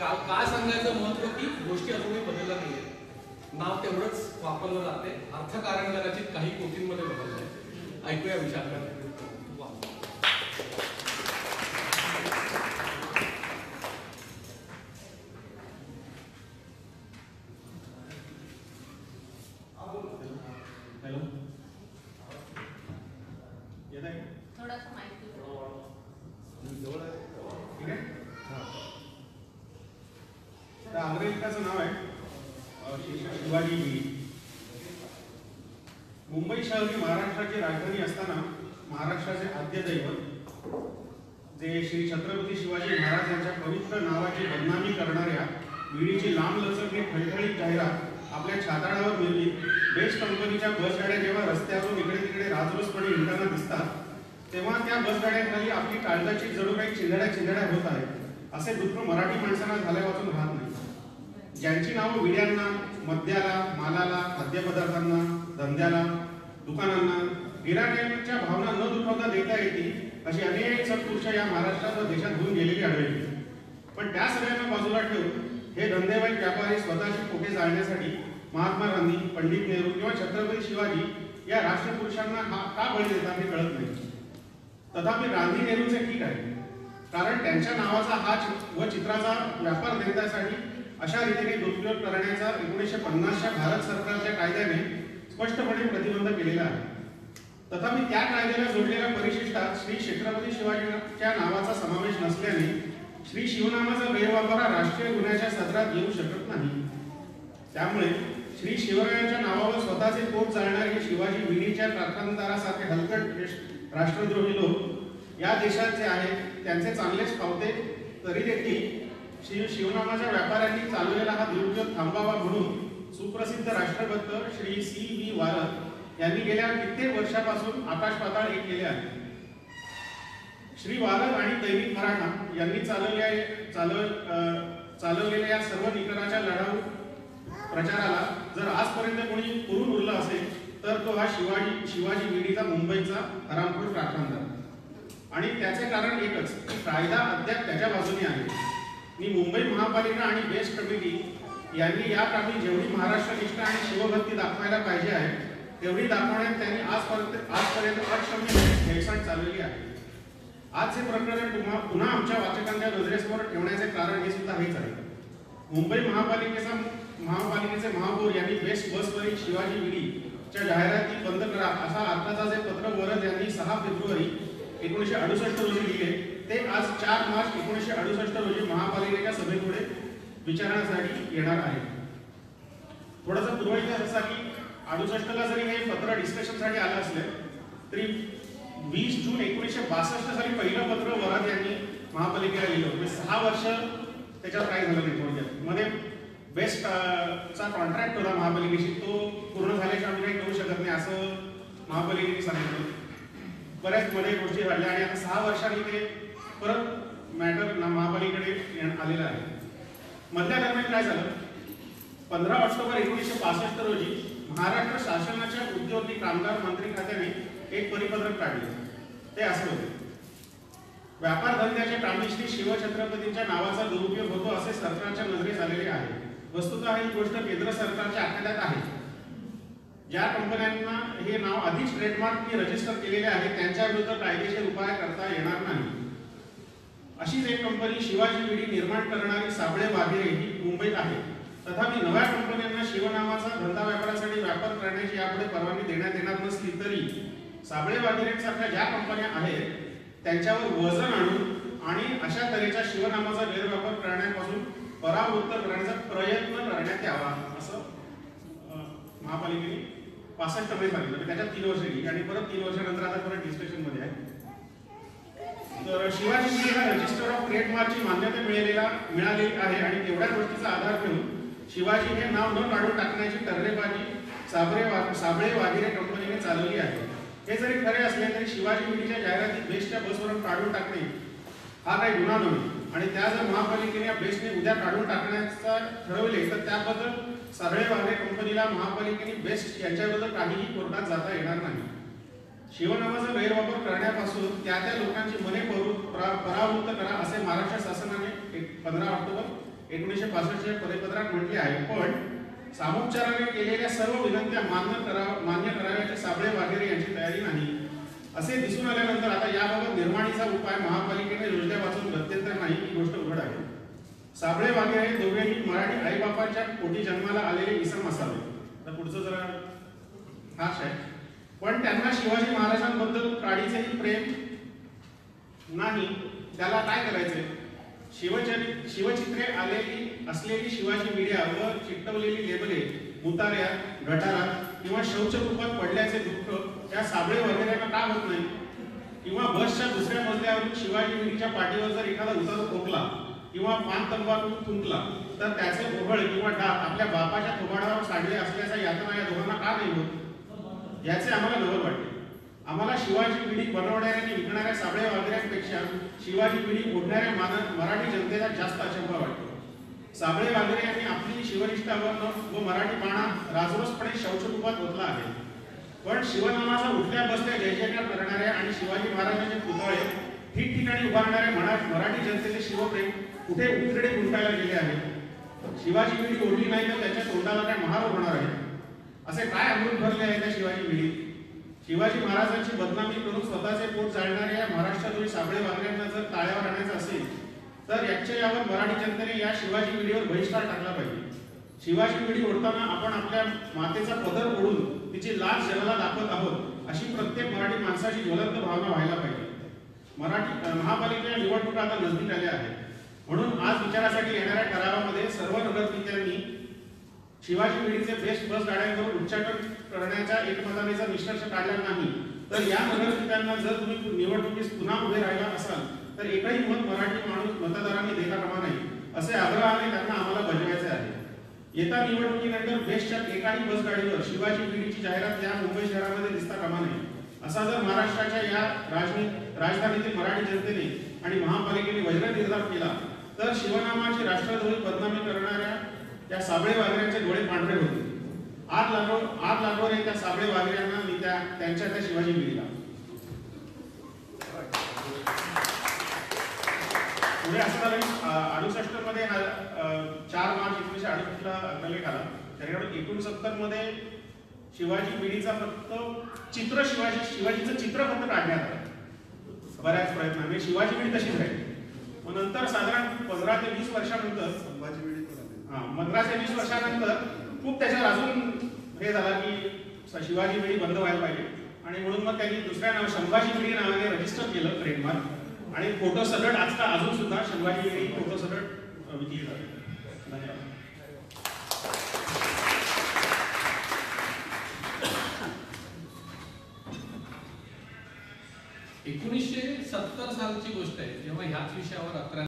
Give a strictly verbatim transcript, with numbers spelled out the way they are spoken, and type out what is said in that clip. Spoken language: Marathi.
का काय सांगायचं महत्व की गोष्टी अजूनही बदलल्या नाहीये. नाव तेवढंच वापरलं जाते, अर्थकारण कदाचित काही कोटींमध्ये बदललंय. ऐकूया विचार करा. अंग्रेजकाचं नाव आहे शिवाजी वीडी. मुंबई शहर ही महाराष्ट्राची राजधानी असताना महाराष्ट्राचे आद्य दैवत जे श्री छत्रपती शिवाजी महाराज यांच्या पवित्र नावाची बदनामी करणाऱ्या वीडीची लांब लचक ठळठळीत जाहिरात आपल्या छाताडावर मिळली. बेस्ट कंपनीच्या बसगाड्या जेव्हा रस्त्यावरून इकडे तिकडे राजरोसपणे हिंडताना दिसतात तेव्हा त्या बसगाड्यांखाली आपली काळजाची जणू काही चिंधड्या चिंधड्या होत आहेत असे दुःख मराठी माणसांना झाल्या वाचून राहत नाही. ज्यांची नावं विड्यांना, मद्याला, मालाला, खाद्यपदार्थांना, धंद्याला, दुकानांना, गिराण्यांच्या भावना न दुखवता देता येतील अशी अनेक सत्पुरुष या महाराष्ट्रात व देशात होऊन गेलेली आढळली. पण त्या सगळ्यांना बाजूला ठेवून हे धंदेवाईक व्यापारी स्वतःची पोटे जाळण्यासाठी महात्मा गांधी, पंडित नेहरू किंवा छत्रपती शिवाजी या राष्ट्रपुरुषांना हा का बळी देतात हे कळत नाही. तथापि गांधी नेहरूचे ठीक आहे, कारण त्यांच्या नावाचा हा व चित्राचा व्यापार धंद्यासाठी अशा रीतीने दुरुपयोग करण्याचा एकोणीसशे पन्नासच्या भारत सरकारच्या कायद्याने स्पष्टपणे प्रतिबंध केलेला आहे. तथापि त्या कायद्याला जोडलेल्या परिशिष्टात श्री छत्रपती शिवाजीच्या नावाचा समावेश नसल्याने श्री शिवनामाचा गैरवापर हा राष्ट्रीय गुन्ह्याच्या सदरात येऊ शकत नाही. त्यामुळे श्री शिवरायांच्या नावावर स्वतःचे पोट जाळणारे शिवाजी वीडीच्या कारखानदारासारखे हलकट राष्ट्रद्रोही लोक या देशात जे आहेत त्यांचे चांगलेच पावते. तरी देखील श्री शिवनामाच्या व्यापाऱ्यांनी चालवलेला हा दुरुपयोग थांबावा म्हणून सुप्रसिद्ध राष्ट्रभक्त श्री सी व्ही वारद यांनी गेल्या कित्येक वर्षापासून आकाश पाताळ एक केले आहे. श्री वारद आणि दैनिक मराठा यांनी चालवल्या चालव चालवलेल्या या सर्व निकराच्या लढाऊ प्रचाराला जर आजपर्यंत कोणी पुरून उरला असेल तर तो हा शिवाजी शिवाजी वीडीचा मुंबईचा हरामखोर कारखानदार. आणि त्याचे कारण एकच की कायदा अद्याप त्याच्या बाजूने आहे. मी मुंबई महापालिका आणि बेस्ट कमिटी यांनी या कामी जेवढी महाराष्ट्रनिष्ठ आणि शिवभक्ती दाखवायला पाहिजे आहे तेवढी दाखवण्यात त्यांनी आजपर्यंत आजपर्यंत अक्षम्य हेळसांड चालवली आहे. आज हे प्रकरण पुन्हा आमच्या वाचकांच्या नजरेसमोर ठेवण्याचे कारण हे सुद्धा हेच आहे. मुंबई महापालिकेचा महापालिकेचे महापौर यांनी बेस्ट बसवरील शिवाजी वीडीच्या जाहिराती बंद करा असा अर्थाचा जे पत्र वरद यांनी सहा फेब्रुवारी एकोणीसशे अडुसष्ट रोजी लिहिले ते आज चार मार्च एकोणीसशे अडुसष्ट रोजी महापालिकेच्या सभेपुढे विचारण्यासाठी येणार आहे. थोडासा पूर्वाइतिहास असा की अडुसष्टला जरी हे पत्र डिस्कशनसाठी आलं असले तरी वीस जून एकोणीसशे बासष्ट साली पहिलं पत्र वराद यांनी महापालिकेला लिहिलं. म्हणजे सहा वर्ष त्याच्यात काही झालं नाही. थोडक्यात मध्ये बेस्ट चा कॉन्ट्रॅक्ट होता महापालिकेशी, तो पूर्ण झाल्याशिवाय आम्ही काही करू शकत नाही असं महापालिकेने सांगितलं. बऱ्याच मध्ये गोष्टी घडल्या आणि आता सहा वर्षांनी ते परत मॅटर महापालिकेकडे आलेलं आहे. मधल्या दरम्यान काय झालं, पंधरा ऑक्टोबर एकोणीसशे पासष्ट रोजी महाराष्ट्र शासनाच्या उद्योग कामगार मंत्री खात्याने एक परिपत्रक काढले. ते असे होते, व्यापार धंद्याच्या कामी श्री शिवछत्रपतींच्या नावाचा दुरुपयोग होतो असे सरकारच्या नजरेस आलेले आहे. वस्तुतः ही गोष्ट केंद्र सरकारच्या आखाड्यात आहे. ज्या कंपन्यांना हे नाव आधीच ट्रेडमार्क रजिस्टर केलेले आहे त्यांच्या विरुद्ध कायदेशीर उपाय करता येणार नाही. अशीच एक कंपनी शिवाजी वीडी निर्माण करणारी साबळे वाघेरे ही मुंबईत आहे. तथापि नव्या कंपन्यांना शिवनामाचा धंदा व्यापारासाठी व्यापार करण्याची यापुढे परवानगी देण्यात येणार नसली तरी साबळे वाघेरेंसारख्या ज्या कंपन्या आहेत त्यांच्यावर वजन आणून आणि अशा तऱ्हेच्या शिवनामाचा गैरवापर करण्यापासून परावृत्त करण्याचा प्रयत्न करण्यात यावा असं महापालिकेने पासष्ट मध्ये सांगितलं. त्याच्यात तीन वर्ष गेली आणि परत तीन वर्षानंतर आता परत डिस्कशन मध्ये आहे. तर शिवाजी वीडी हा रजिस्टर ऑफ ट्रेडमार्कची मान्यता मिळालेला मिळालेली आहे आणि तेवढ्या गोष्टीचा आधार घेऊन शिवाजी हे नाव न काढून टाकण्याची टर्रेबाजी साबळे साबळे वाघेरे कंपनीने चालवली आहे. हे जरी खरे असले तरी शिवाजी वीडीच्या जाहिराती बेस्टच्या बसवरून काढून टाकणे हा काही गुन्हा नव्हे आणि त्या जर महापालिकेने या बेस्टने उद्या काढून टाकण्याचा ठरवले तर त्याबद्दल साबळे वाघेरे कंपनीला महापालिकेने बेस्ट यांच्याविरुद्ध काहीही कोर्टात जाता येणार नाही. शिवनामाचा गैरवापर करण्यापासून त्या त्या लोकांची मने परावृत्त करा असे महाराष्ट्र शासनाने पंधरा ऑक्टोबर एकोणीसशे पासष्टच्या परिपत्रात म्हटले आहे, पण सामोपचाराने केलेल्या सर्व विनंत्या मान्य करा मान्य कराव्याची साबळे वाघेरे यांची तयारी नाही असे दिसून आल्यानंतर आता याबाबत निर्माणीचा उपाय महापालिकेने योजल्या वाचून गत्यंतर नाही ही गोष्ट उघड आहे. साबळे वाघेरे हे दोघेही मराठी आईबापाच्या पोटी जन्माला आलेले इसम असावे. तर पुढचं जरा हाच आहे, पण त्यांना शिवाजी महाराजांबद्दल काडीचेही प्रेम नाही. त्याला काय करायचे? शिवचरित शिवचित्रे आलेली असलेली शिवाजी मीडिया व चिकटवलेली लेबले मुताऱ्या गटारात किंवा शौचकूपात पडल्याचे दुःख या साबळे वगैरेंना का होत नाही? किंवा बसच्या दुसऱ्या मजल्यावरून शिवाजी मीडियाच्या पाठीवर जर एखादा उतारू ठोकला किंवा पान तंबाखू थुंकला तर त्याचे ओघळ किंवा डाग आपल्या बापाच्या थोबाडावर साडले असल्याचा यातना या दोघांना का नाही होत? याचे आम्हाला नवल वाटते. आम्हाला शिवाजी पिढी बनवणाऱ्या आणि विकणाऱ्या साबळे वाघेऱ्यांपेक्षा शिवाजी पिढी ओढणाऱ्या मराठी जनतेला जास्त अचंबा वाटतो. साबळे वाघेरे यांनी आपली शिवनिष्ठावर व मराठी बाणा राजरोसपणे शौचकूपात ओतला आहे. पण शिवनामाचा उठल्या बसल्या जय जयकार करणाऱ्या आणि शिवाजी महाराजांचे पुतळे ठिकठिकाणी उभारणाऱ्या मराठी जनतेचे शिवप्रेम कुठे उतरडे गुंटायला गेले आहे? शिवाजी पिढी ओढली नाही तर त्याच्या तोंडाला काय महार होणार आहे? असे काय अमृत भरले आहे त्या शिवाजी पिढीत? शिवाजी महाराजांची बदनामी करून स्वतःचे पोट जाळणाऱ्या या महाराष्ट्रातील साबळे वाघेऱ्यांना जर ताळ्यावर आणायचं असेल तर याच्या यावर मराठी जनतेने या शिवाजी पिढीवर बहिष्कार टाकला पाहिजे. शिवाजी पिढी ओढताना आपण आपल्या मातेचा पदर ओढून तिची लाज जगाला दाखवत आहोत अशी प्रत्येक मराठी माणसाची ज्वलंत भावना व्हायला पाहिजे. मराठी महापालिकेच्या निवडणुका आता नजदीक आल्या आहेत, म्हणून आज विचारासाठी येणाऱ्या ठरावामध्ये सर्व नगरपित्यांनी शिवाजी पिढीचे बेस्ट बस गाड्यांवर उच्चाटन करण्याच्या एकमताने जर निष्कर्ष काढला नाही तर या नगरपित्यांना जर तुम्ही निवडणुकीस पुन्हा उभे राहिला असाल तर एकही मत मराठी माणूस मतदारांनी देता कामा नाही असे आग्रहाने त्यांना आम्हाला बजवायचे आहे. येत्या निवडणुकीनंतर बेस्टच्या एकाही बस गाडीवर शिवाजी पिढीची जाहिरात या मुंबई शहरामध्ये दिसता कामा नये. असा जर महाराष्ट्राच्या या राजधानीतील मराठी जनतेने आणि महापालिकेने वज्र निर्धार केला तर शिवनामाची राष्ट्रद्रोही बदनामी करणाऱ्या त्या साबळे वाघेऱ्यांचे डोळे पांढरे होते. आग लागो आग लागोरे त्या साबळे वाघेऱ्यांना मी त्या त्यांच्या त्या शिवाजी पिढीला. पुढे असं अडुसष्ट मध्ये चार मार्च एकोणीसशे अडुसष्ट ला अग्रलेख आला. त्याच्याकडे एकोणसत्तर मध्ये शिवाजी पिढीचा फक्त चित्र शिवाजी शिवाजीचं चित्र फक्त काढण्यात आलं बऱ्याच प्रयत्नाने. शिवाजी पिढी तशीच राहिली. मग नंतर साधारण पंधरा ते वीस वर्षानंतर संभाजी पिढी हा पंधरा ते वीस वर्षानंतर खूप त्याच्यावर अजून हे झाला की शिवाजी पिढी बंद व्हायला पाहिजे आणि म्हणून मग त्यांनी दुसऱ्या नाव संभाजी पिढी नावाने रजिस्टर केलं ट्रेडमार्क आणि फोटो सलट आजकाल अजून सुद्धा संभाजी पिढी फोटो सलट विकली जाते. धन्यवाद. एकोणीसशे सत्तर सालची गोष्ट आहे जेव्हा ह्याच विषयावर अकरा